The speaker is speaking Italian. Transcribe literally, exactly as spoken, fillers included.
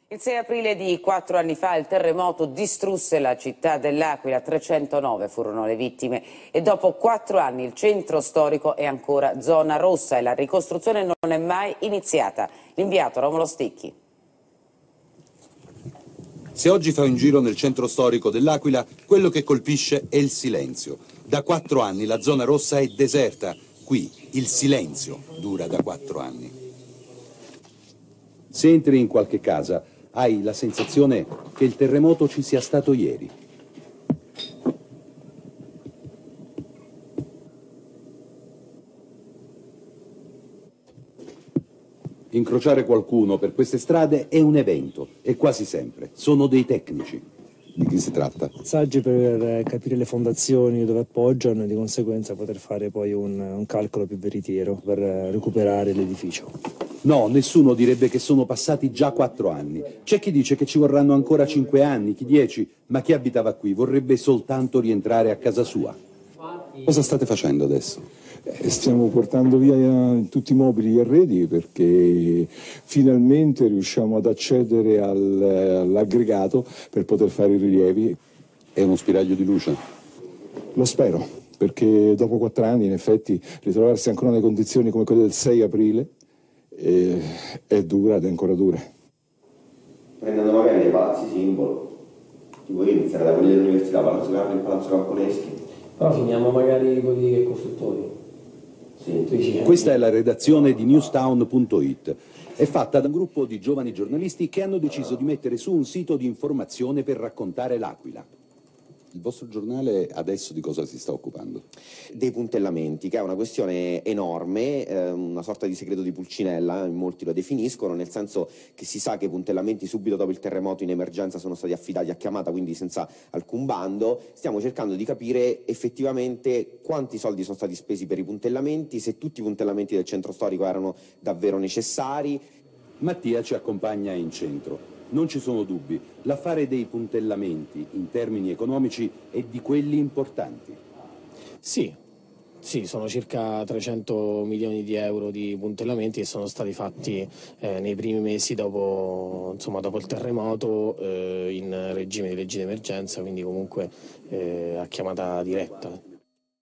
Il sei aprile di quattro anni fa il terremoto distrusse la città dell'Aquila, trecentonove furono le vittime e dopo quattro anni il centro storico è ancora zona rossa e la ricostruzione non è mai iniziata. L'inviato Romolo Stecchi. Se oggi fa un giro nel centro storico dell'Aquila, quello che colpisce è il silenzio. Da quattro anni la zona rossa è deserta. Qui il silenzio dura da quattro anni. Se entri in qualche casa, hai la sensazione che il terremoto ci sia stato ieri. Incrociare qualcuno per queste strade è un evento e quasi sempre sono dei tecnici. Di chi si tratta? Saggi per capire le fondazioni dove appoggiano e di conseguenza poter fare poi un, un calcolo più veritiero per recuperare l'edificio. No, nessuno direbbe che sono passati già quattro anni. C'è chi dice che ci vorranno ancora cinque anni, chi dieci, ma chi abitava qui vorrebbe soltanto rientrare a casa sua. Cosa state facendo adesso? Eh, stiamo portando via tutti i mobili e arredi perché finalmente riusciamo ad accedere al, all'aggregato per poter fare i rilievi. È uno spiraglio di luce? Lo spero, perché dopo quattro anni in effetti ritrovarsi ancora nelle condizioni come quelle del sei aprile è, è dura ed è ancora dura. Prendendo magari dei palazzi simbolo, tipo io inizierei da quelli dell'università, Palazzo Carlo e Palazzo Camponeschi. Però finiamo magari con i costruttori. Sì. Questa è la redazione di newstown punto it. È fatta da un gruppo di giovani giornalisti che hanno deciso di mettere su un sito di informazione per raccontare l'Aquila. Il vostro giornale adesso di cosa si sta occupando? Dei puntellamenti, che è una questione enorme, eh, una sorta di segreto di Pulcinella, in molti lo definiscono, nel senso che si sa che i puntellamenti subito dopo il terremoto in emergenza sono stati affidati a chiamata, quindi senza alcun bando. Stiamo cercando di capire effettivamente quanti soldi sono stati spesi per i puntellamenti, se tutti i puntellamenti del centro storico erano davvero necessari. Mattia ci accompagna in centro. Non ci sono dubbi, l'affare dei puntellamenti in termini economici è di quelli importanti. Sì, sì, sono circa trecento milioni di euro di puntellamenti che sono stati fatti eh, nei primi mesi dopo, insomma, dopo il terremoto eh, in regime di legge d'emergenza, quindi comunque eh, a chiamata diretta.